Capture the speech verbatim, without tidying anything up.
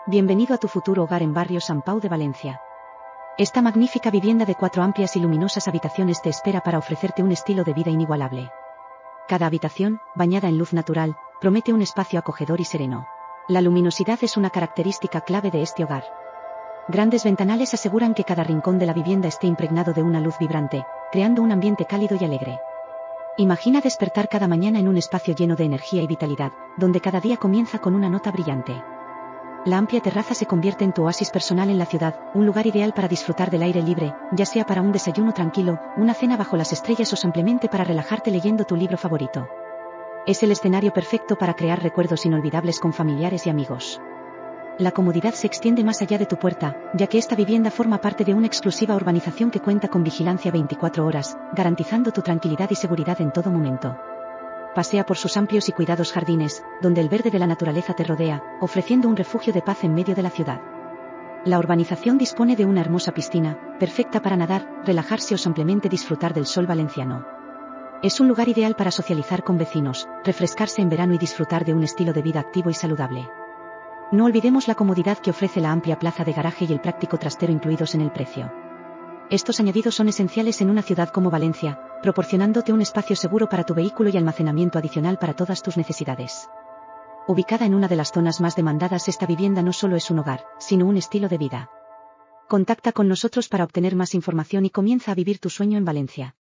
Bienvenido a tu futuro hogar en Barrio Sant Pau de Valencia. Esta magnífica vivienda de cuatro amplias y luminosas habitaciones te espera para ofrecerte un estilo de vida inigualable. Cada habitación, bañada en luz natural, promete un espacio acogedor y sereno. La luminosidad es una característica clave de este hogar. Grandes ventanales aseguran que cada rincón de la vivienda esté impregnado de una luz vibrante, creando un ambiente cálido y alegre. Imagina despertar cada mañana en un espacio lleno de energía y vitalidad, donde cada día comienza con una nota brillante. La amplia terraza se convierte en tu oasis personal en la ciudad, un lugar ideal para disfrutar del aire libre, ya sea para un desayuno tranquilo, una cena bajo las estrellas o simplemente para relajarte leyendo tu libro favorito. Es el escenario perfecto para crear recuerdos inolvidables con familiares y amigos. La comodidad se extiende más allá de tu puerta, ya que esta vivienda forma parte de una exclusiva urbanización que cuenta con vigilancia veinticuatro horas, garantizando tu tranquilidad y seguridad en todo momento. Pasea por sus amplios y cuidados jardines, donde el verde de la naturaleza te rodea, ofreciendo un refugio de paz en medio de la ciudad. La urbanización dispone de una hermosa piscina, perfecta para nadar, relajarse o simplemente disfrutar del sol valenciano. Es un lugar ideal para socializar con vecinos, refrescarse en verano y disfrutar de un estilo de vida activo y saludable. No olvidemos la comodidad que ofrece la amplia plaza de garaje y el práctico trastero incluidos en el precio. Estos añadidos son esenciales en una ciudad como Valencia, proporcionándote un espacio seguro para tu vehículo y almacenamiento adicional para todas tus necesidades. Ubicada en una de las zonas más demandadas, esta vivienda no solo es un hogar, sino un estilo de vida. Contacta con nosotros para obtener más información y comienza a vivir tu sueño en Valencia.